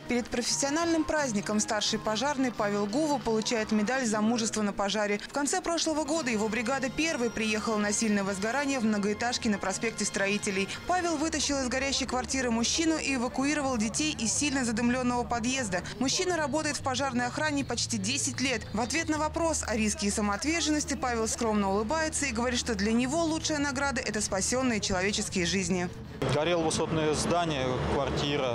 Перед профессиональным праздником старший пожарный Павел Гува получает медаль за мужество на пожаре. В конце прошлого года его бригада первой приехала на сильное возгорание в многоэтажке на проспекте Строителей. Павел вытащил из горящей квартиры мужчину и эвакуировал детей из сильно задымленного подъезда. Мужчина работает в пожарной охране почти 10 лет. В ответ на вопрос о риске и самоотверженности Павел скромно улыбается и говорит, что для него лучшая награда – это спасенные человеческие жизни. Горело высотное здание, квартира.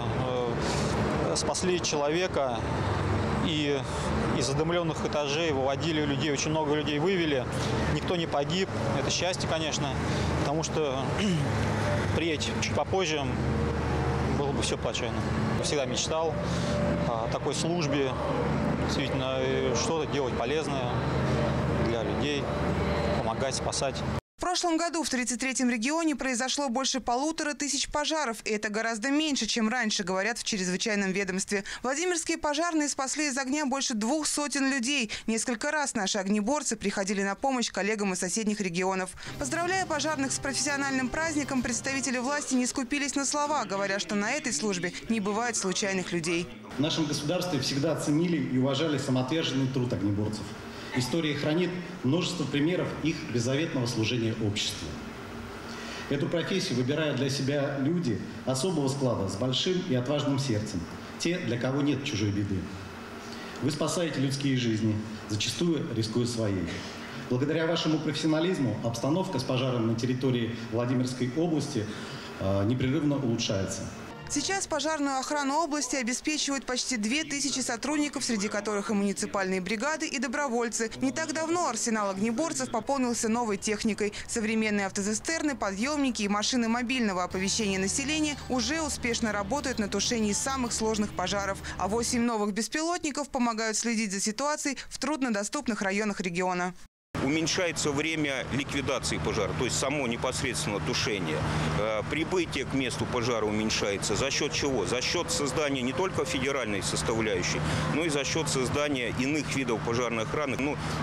Спасли человека и из задымленных этажей выводили людей. Очень много людей вывели. Никто не погиб. Это счастье, конечно, потому что приедь чуть попозже было бы все плачевно. Всегда мечтал о такой службе, действительно что-то делать полезное для людей, помогать, спасать. В прошлом году в 33-м регионе произошло больше 1500 пожаров. И это гораздо меньше, чем раньше, говорят в чрезвычайном ведомстве. Владимирские пожарные спасли из огня больше 200 людей. Несколько раз наши огнеборцы приходили на помощь коллегам из соседних регионов. Поздравляя пожарных с профессиональным праздником, представители власти не скупились на слова, говоря, что на этой службе не бывает случайных людей. В нашем государстве всегда ценили и уважали самоотверженный труд огнеборцев. История хранит множество примеров их беззаветного служения обществу. Эту профессию выбирают для себя люди особого склада, с большим и отважным сердцем. Те, для кого нет чужой беды. Вы спасаете людские жизни, зачастую рискуя своей. Благодаря вашему профессионализму обстановка с пожаром на территории Владимирской области непрерывно улучшается. Сейчас пожарную охрану области обеспечивают почти 2000 сотрудников, среди которых и муниципальные бригады, и добровольцы. Не так давно арсенал огнеборцев пополнился новой техникой. Современные автоцистерны, подъемники и машины мобильного оповещения населения уже успешно работают на тушении самых сложных пожаров. А 8 новых беспилотников помогают следить за ситуацией в труднодоступных районах региона. Уменьшается время ликвидации пожара, то есть само непосредственно тушение. Прибытие к месту пожара уменьшается. За счет чего? За счет создания не только федеральной составляющей, но и за счет создания иных видов пожарной охраны.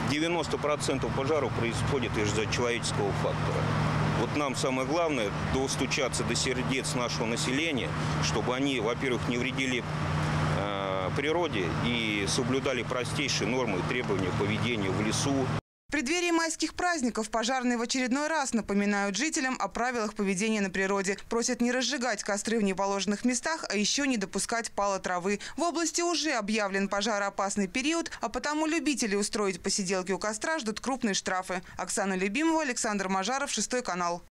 90% пожаров происходит из-за человеческого фактора. Вот нам самое главное – достучаться до сердец нашего населения, чтобы они, во-первых, не вредили природе и соблюдали простейшие нормы и требования поведения в лесу. В преддверии майских праздников пожарные в очередной раз напоминают жителям о правилах поведения на природе. Просят не разжигать костры в неположенных местах, а еще не допускать пала травы. В области уже объявлен пожароопасный период, а потому любители устроить посиделки у костра ждут крупные штрафы. Оксана Любимова, Александр Мажаров, 6 канал.